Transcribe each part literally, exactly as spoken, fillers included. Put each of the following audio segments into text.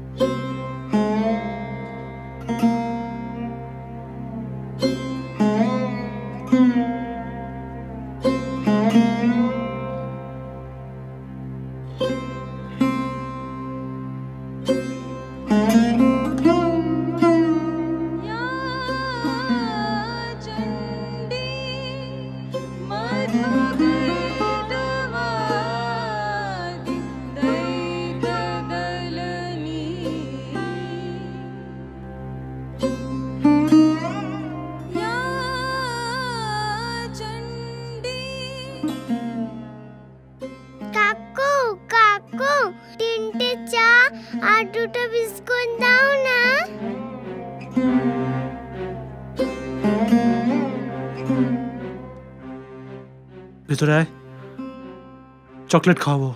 ভিতরে আয়, চকলেট খাওয়াবো।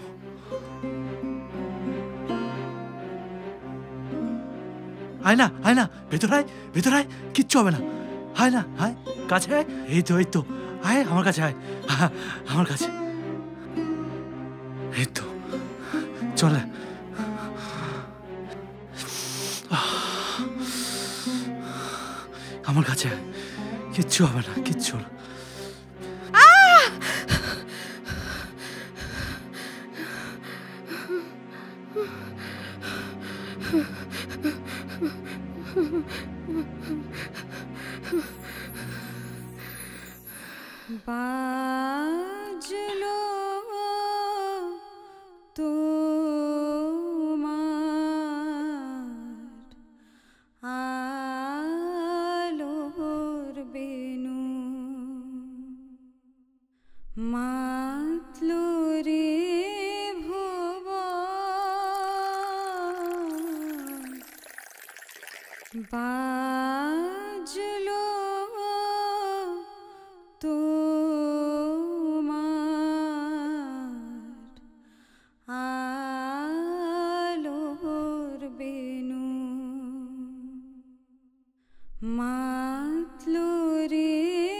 আয় না, আয় না, ভেতরে আয়, ভেতরে আয়, কিচ্ছু হবে না। আয় না, আয়, কাছে আয়। এই তো, এই তো, আয় আমার কাছে, আয় আমার কাছে। এই তো, চলে। আমার কাছে আয়, কিচ্ছু হবে না, কিচ্ছু না। বাজলো তোমার আলোর বেনু, মাতলো রে ভুবন, বাজলো তোমার আলোর বেনু, মাতলো রে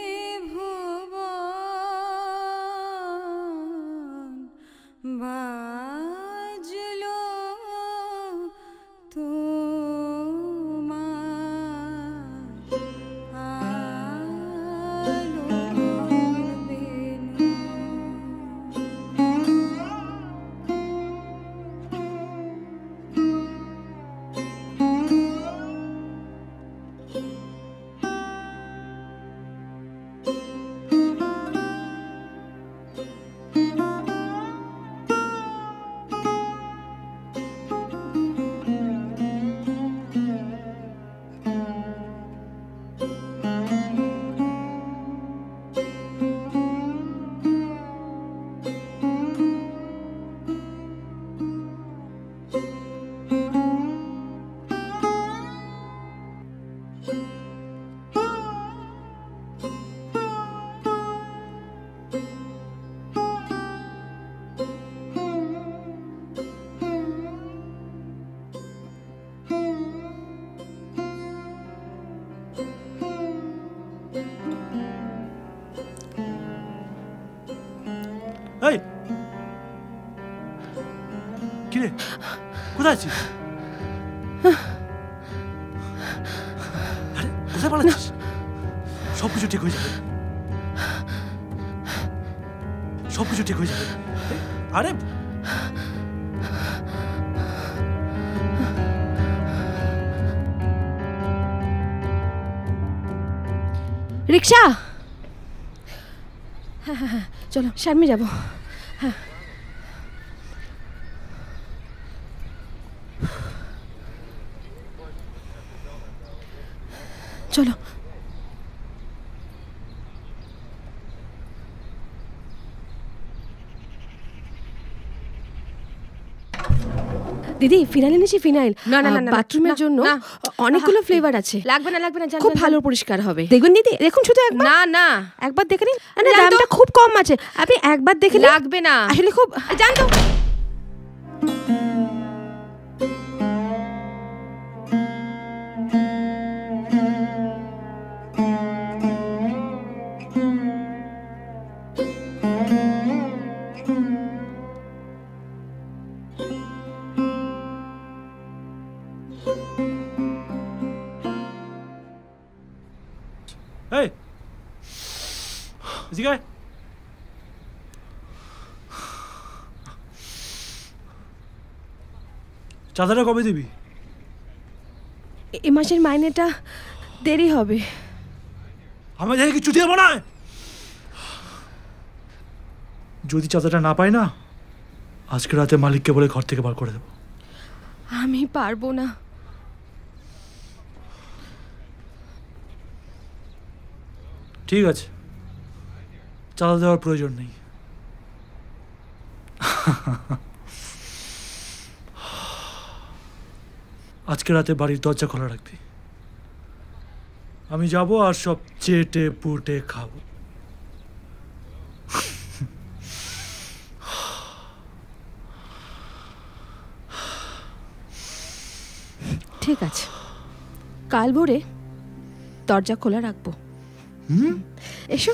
ভুবন, বাজলো এই কিরে, কোথায় আছিস? আরে কোথায় পালাচ্ছিস? সব কিছু ঠিক হয়ে যাবে, সব কিছু ঠিক হয়ে যাবে। আরে রিক্সা, হ্যাঁ হ্যাঁ হ্যাঁ চলো সামনে যাবো। হ্যাঁ চলো। দিদি ফিনাইল এনেছি, ফিনাইল। না না না, বাথরুমের জন্য অনেকগুলো ফ্লেভার আছে। লাগবে না লাগবে না, খুব ভালো পরিষ্কার হবে। দেখুন দিদি, দেখুন শুধু একবার। না না, একবার দেখে নিন। দামটা খুব কম আছে, আপনি একবার দেখে নিন। লাগবে না, আসলে খুব জান তো। এই এদিকে আয়। চাঁদাটা কবে দিবি? এ মাসের মাইনেটা দেরি হবে। আমার দেখে কিছু দিয়ে মনে হয় যদি চাঁদাটা না পাই না আজকে রাতে মালিককে বলে ঘর থেকে বার করে দেবো। আমি পারবো না। ঠিক আছে, চাঁদা দেওয়ার প্রয়োজন নেই। আজকে রাতে বাড়ির দরজা খোলা রাখবি। আমি যাব আর সব চেটে পুটে খাবো। ঠিক আছে, কাল ভোরে দরজা খোলা রাখবো। হুম, এসো।